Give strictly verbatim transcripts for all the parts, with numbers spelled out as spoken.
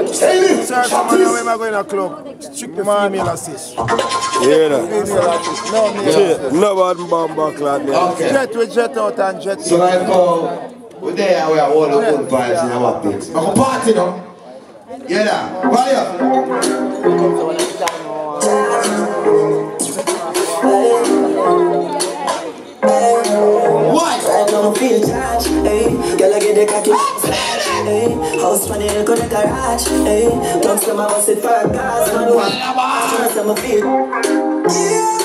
Sir, come on, where am I going to club? Strictly female assist. Yeah, no, no, no one bomb back like that. Okay. Jet with jet out and jet. So right now, we're there, we are all the old vibes in our place. We're going to party now. Yeah, nah. Fire. What? I don't feel charged, hey. Girl, I get the cocky, hey. House money, go to the garage, hey. Don't say my boss it for a gas, man. What? I say my feet. Yeah,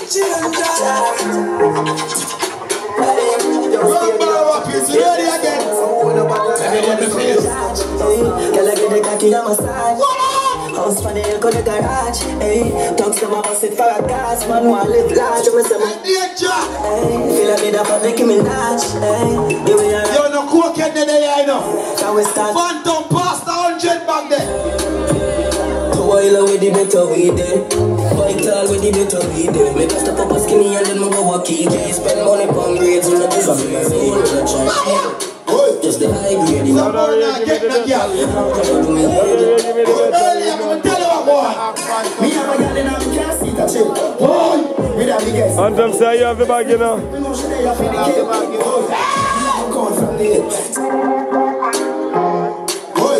girl, I get the cocky on my side. House money, go to the garage, hey. Don't say my boss it for a gas, man. Want live large, I'm hey, feel like me that for making me large, hey. Give me a you're no cocaine there, I know. Can we start? Phantom past the hundred back there. Boil with the better weed there. Vital with the better weed there. Make us stop up a skinny and then me go walk it. Spend money on grades and not just a free soul. Just the high grade. Some more now, get the girl. Early, I'm going to tell you what, boy. Me have a girl in a car seat, I chill. Boy, with a big ass. And them say you have the bag, you know. You know, should they have the bag? I'm going from the head. Boy.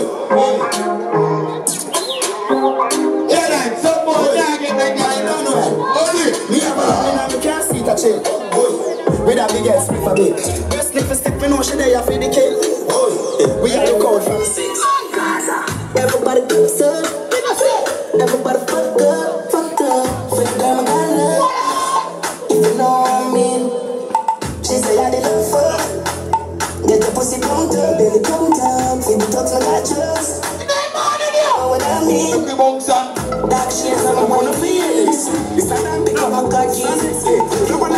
Yeah, like, some more now, get the girl. No, no. Only. Me have a girl in a car seat, I chill. Boy, with a big ass, me for me. If a stick, we know she there for the kill. We are the code from six. Everybody do so. Everybody fuck up, fuck up. For the girl, my girl. If you know me, she say I did love her. Get the pussy pumped up, belly pumped up. See the talks my mattress. Know what I mean? Dark shades, I'm a wanna feel. It's not that big of a god, Jesus.